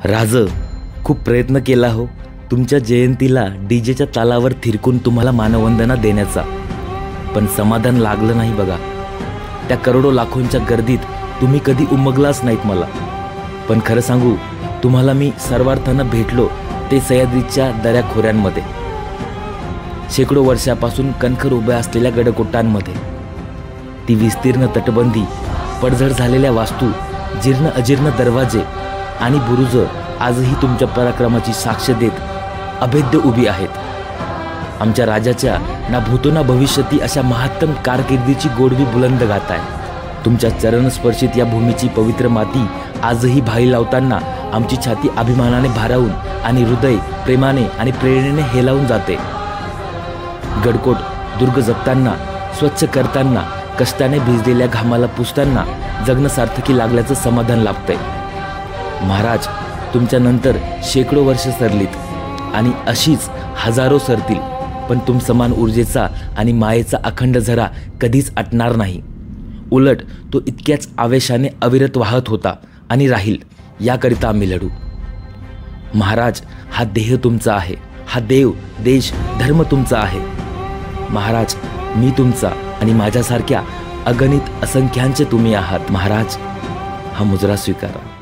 राज, खूप प्रयत्न केला हो तुमच्या जयंतीला डीजेच्या तालावर थिरकून तुम्हाला मानवंदना देण्याचा, पण समाधान लागलं नाही बघा। त्या करोडो लाखोंच्या गर्दीत तुम्ही कधी उमगलाच नाहीत मला। पण खरं सांगू, तुम्हाला मी सर्वार्थानं भेटलो ते सह्याद्रीच्या दऱ्याखोऱ्यांमध्ये, शेकडो वर्षापासून कणखर उभ्या असलेल्या गडकोटांमध्ये। ती विस्तीर्ण तटबंदी, पडझड झालेल्या वास्तू, जीर्ण अजीर्ण दरवाजे आणि बुरुज आजही तुमच्या पराक्रमाची साक्ष देत अभेद्य उभी आहेत। आमच्या राजाच्या ना भूतो ना भविष्यती अशा महत्तम कारकिर्दीची गोडवी बुलंद गाताय। तुमच्या चरणस्पर्शित या भूमीची पवित्र माती आजही भाई लावताना आमची छाती अभिमानाने भारावून आणि हृदय प्रेमाने आणि प्रेरणेने हेलावून जाते। गडकोट दुर्ग जपताना, स्वच्छ करताना, कष्टाने भिजलेल्या घामाला पुसताना जगणं सार्थकी लागल्याचं समाधान लाभतंय। महाराज, तुमच्या नंतर शेकडो वर्ष सरलीत आणि अशीच हजारो सरतील, पण तुमसमान ऊर्जेचा आणि मायेचा अखंड झरा कधीच आटणार नाही। उलट तो इतक्याच आवेशाने अविरत वाहत होता आणि राहील, याकरिता आम्ही लढू। महाराज, हा देह तुमचा आहे, हा देव, देश, धर्म तुमचा आहे। महाराज, मी तुमचा आणि माझ्यासारख्या अगणित असंख्यांचे तुम्ही आहात। महाराज, हा मुजरा स्वीकारा।